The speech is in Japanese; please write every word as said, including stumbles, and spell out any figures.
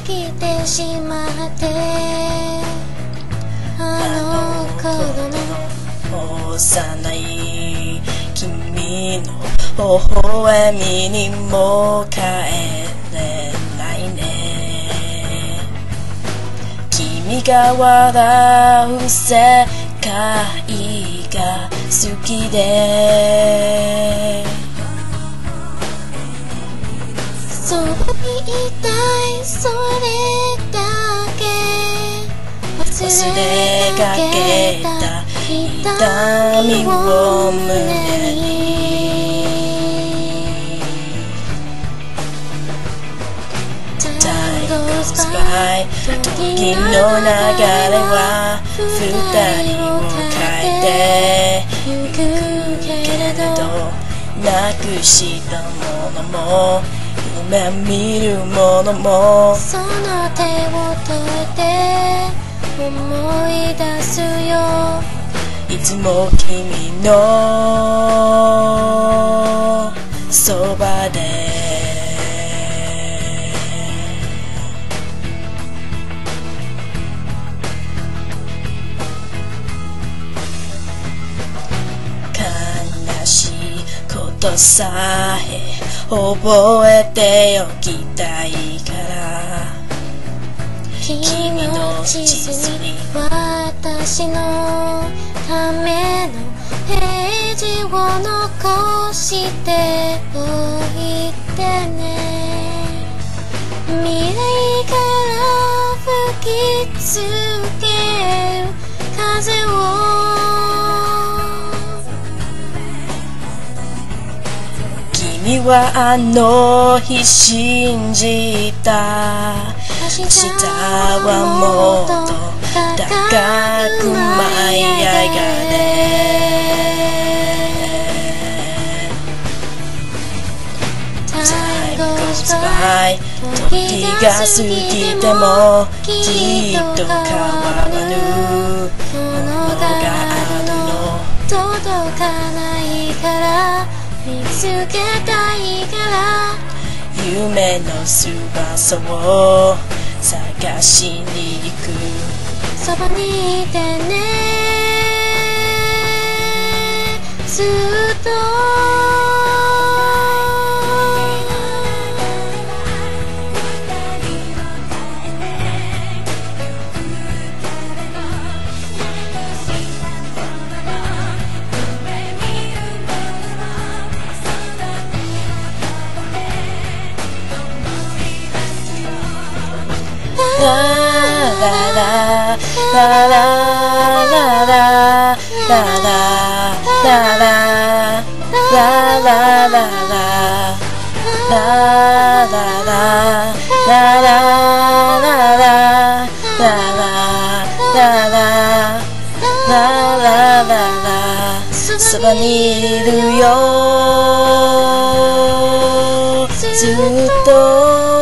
きてしまってあの頃の幼い君の微笑みにも帰れないね。君が笑う世界が好きでそばにいたいそれだけ忘れかけた痛みを胸に Time goes by 時の流れは二人を変えてゆくけれどなくしたものも夢見るものもその手を取って思い出すよいつも君のそばで悲しいことさえ覚えておきたいから君の地図に私のためのページを残しておいてね未来から吹きつける風を君はあの日信じた明日はもっと高く舞い上がれ Time goes by 時が過ぎてもきっと変わらぬものがあるの届かないから見つけたいから夢の翼を探しに行くそばにいてねずっとララララララララララララララそばにいるよずっと